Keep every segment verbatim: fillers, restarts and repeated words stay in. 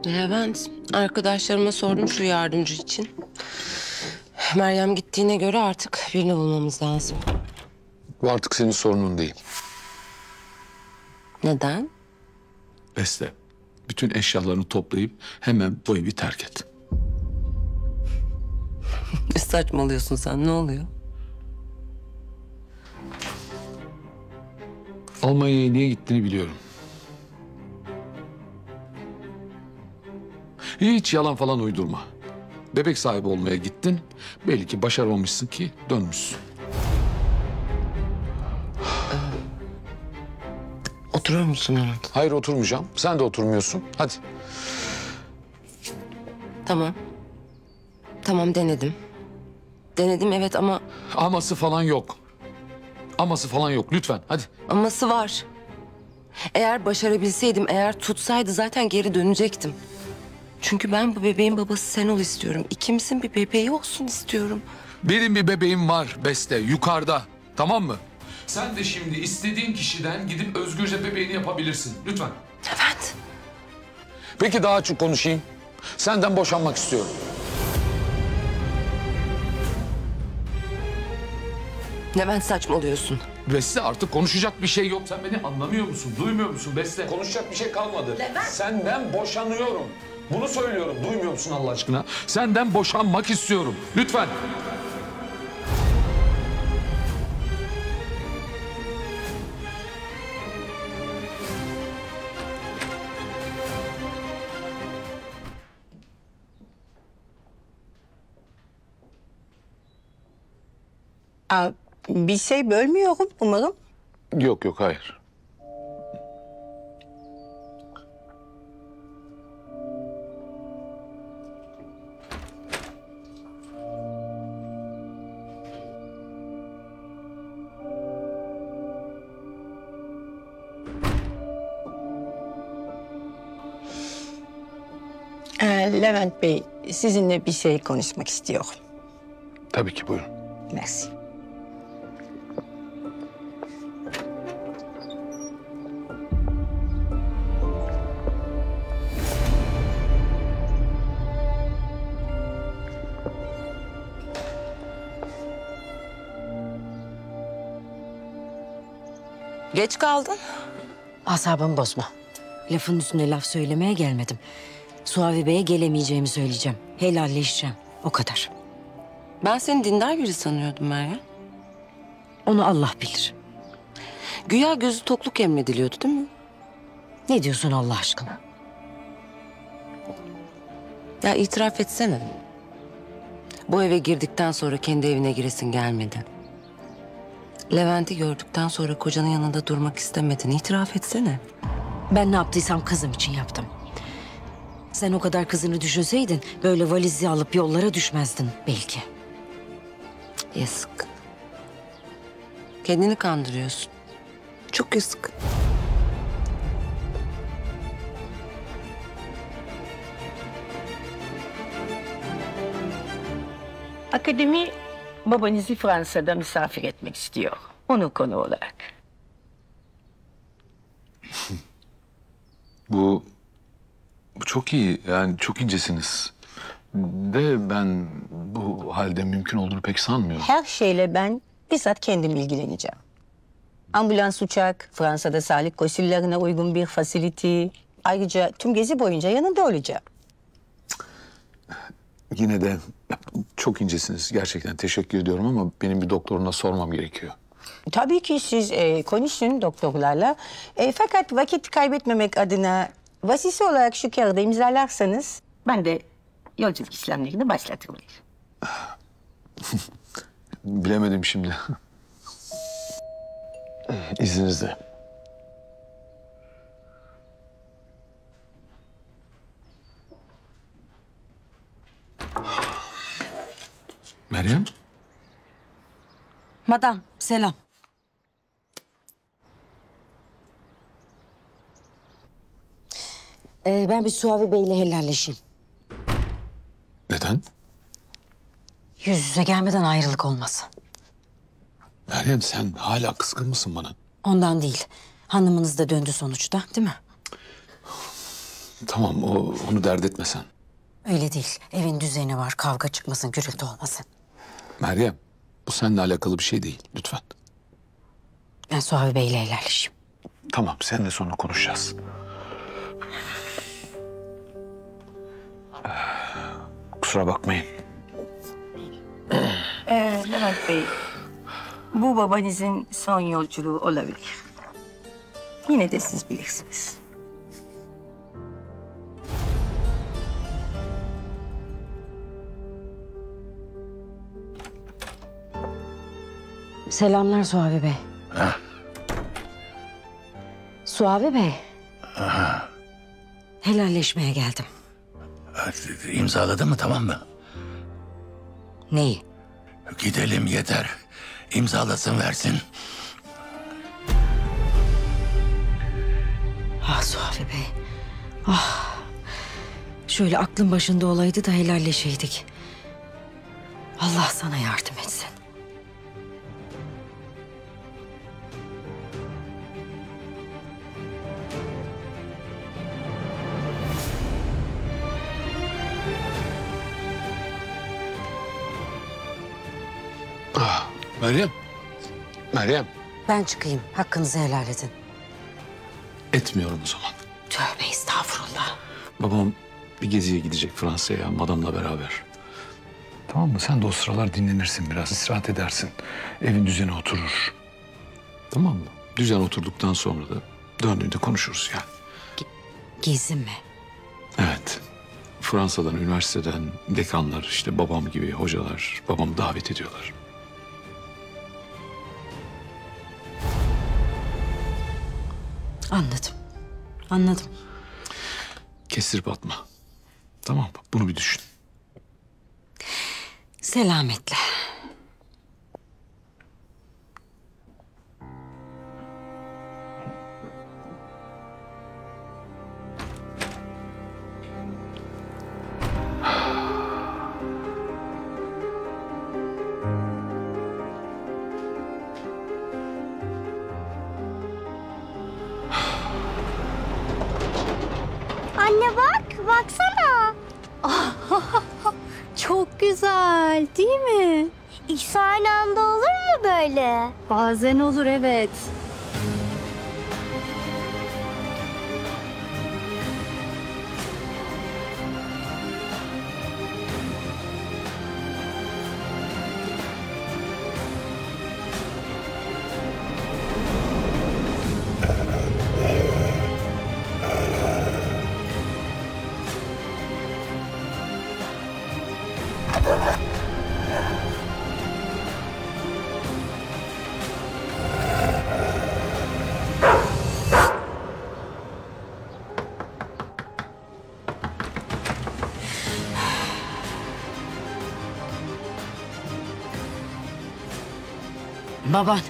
Levent, arkadaşlarıma sordum şu yardımcı için. Meryem gittiğine göre artık birini bulmamız lazım. Bu artık senin sorunun değil. Neden? Beste, bütün eşyalarını toplayıp hemen bu evi terk et. Ne saçmalıyorsun sen, ne oluyor? Almanya'ya niye gittiğini biliyorum. Hiç yalan falan uydurma. Bebek sahibi olmaya gittin. Belli ki başaramamışsın ki dönmüşsün. Oturur musun Levent? Hayır, oturmayacağım. Sen de oturmuyorsun. Hadi. Tamam. Tamam, denedim. Denedim evet ama Aması falan yok. Aması falan yok. Lütfen hadi. aması var. Eğer başarabilseydim, eğer tutsaydı zaten geri dönecektim. Çünkü ben bu bebeğin babası sen ol istiyorum. İkimizin bir bebeği olsun istiyorum. Benim bir bebeğim var Beste, yukarıda. Tamam mı? Sen de şimdi istediğin kişiden gidip özgürce bebeğini yapabilirsin. Lütfen. Levent. Peki daha açık konuşayım. Senden boşanmak istiyorum. Levent, saçmalıyorsun. Beste, artık konuşacak bir şey yok. Sen beni anlamıyor musun? Duymuyor musun Beste? Konuşacak bir şey kalmadı. Levent. Senden boşanıyorum. Bunu söylüyorum. Duymuyor musun Allah aşkına? Senden boşanmak istiyorum. Lütfen. Aa, bir şey bölmüyorum umarım. Yok yok, hayır. Ee, Levent Bey, sizinle bir şey konuşmak istiyorum. Tabii ki, buyurun. Merci. Geç kaldın. Asabımı bozma. Lafın üstüne laf söylemeye gelmedim. Suavi Bey'e gelemeyeceğimi söyleyeceğim. Helalleşeceğim. O kadar. Ben seni dindar biri sanıyordum Meryem. Onu Allah bilir. Güya gözü tokluk emrediliyordu değil mi? Ne diyorsun Allah aşkına? Ya itiraf etsene. Bu eve girdikten sonra kendi evine giresin gelmedi. Levent'i gördükten sonra kocanın yanında durmak istemedin. İtiraf etsene. Ben ne yaptıysam kızım için yaptım. Sen o kadar kızını düşünseydin böyle valizi alıp yollara düşmezdin belki. Yazık. Kendini kandırıyorsun. Çok yazık. Akademi babanızı Fransa'da misafir etmek istiyor. Onu konu olarak. Bu, bu çok iyi. Yani çok incesiniz. De ben bu halde mümkün olduğunu pek sanmıyorum. Her şeyle ben bizzat kendim ilgileneceğim. Ambulans uçak, Fransa'da sağlık koşullarına uygun bir facility. Ayrıca tüm gezi boyunca yanında olacağım. Yine de çok incesiniz. Gerçekten teşekkür ediyorum ama benim bir doktoruna sormam gerekiyor. Tabii ki siz e, konuşun doktorlarla. E, fakat vakit kaybetmemek adına vasisi olarak şu kağıdı imzalarsanız... Ben de yolculuk işlemlerini başlatırım. Bilemedim şimdi. İzninizle. Meryem? Madam selam. Ee, ben bir Suavi Bey'le helalleşeyim. Neden? Yüz yüze gelmeden ayrılık olmaz. Meryem, sen hala kızgın mısın bana? Ondan değil. Hanımınız da döndü sonuçta, değil mi? Tamam o, onu dert etme sen. Öyle değil. Evin düzeni var. Kavga çıkmasın, gürültü olmasın. Meryem bu seninle alakalı bir şey değil lütfen. Ben Suavi Bey'le helalleşeyim. Tamam seninle sonra konuşacağız. Ee, Kusura bakmayın. Ee, Levent Bey, bu babanızın son yolculuğu olabilir. Yine de siz bilirsiniz. Selamlar Suavi Bey. Suavi Bey. Helalleşmeye geldim. İmzaladı mı, tamam mı? Neyi? Gidelim yeter. İmzalasın versin. Ah Suavi Bey. Ah. Şöyle aklın başında olaydı da helalleşeydik. Allah sana yardım etsin. Ah, Meryem. Meryem. Ben çıkayım. Hakkınızı helal edin. Etmiyorum o zaman. Tövbe estağfurullah. Babam bir geziye gidecek Fransa'ya madamla beraber. Tamam mı? Sen de o sıralar dinlenirsin biraz, istirahat edersin. Evin düzeni oturur. Tamam mı? Düzen oturduktan sonra da döndüğünde konuşuruz yani. Gezi mi? Evet. Fransa'dan, üniversiteden dekanlar, işte babam gibi hocalar babamı davet ediyorlar. Anladım. Anladım. Kestirip atma. Tamam mı? Bunu bir düşün. Selametle. Anne bak, baksana. Çok güzel, değil mi? İkisi aynı anda olur mu böyle? Bazen olur, evet. Baban.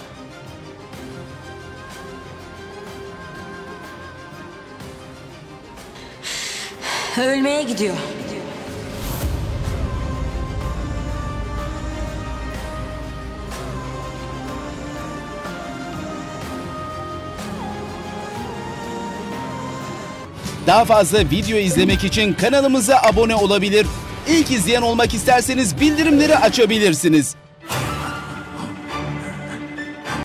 Ölmeye gidiyor. Daha fazla video izlemek için kanalımıza abone olabilir. İlk izleyen olmak isterseniz bildirimleri açabilirsiniz.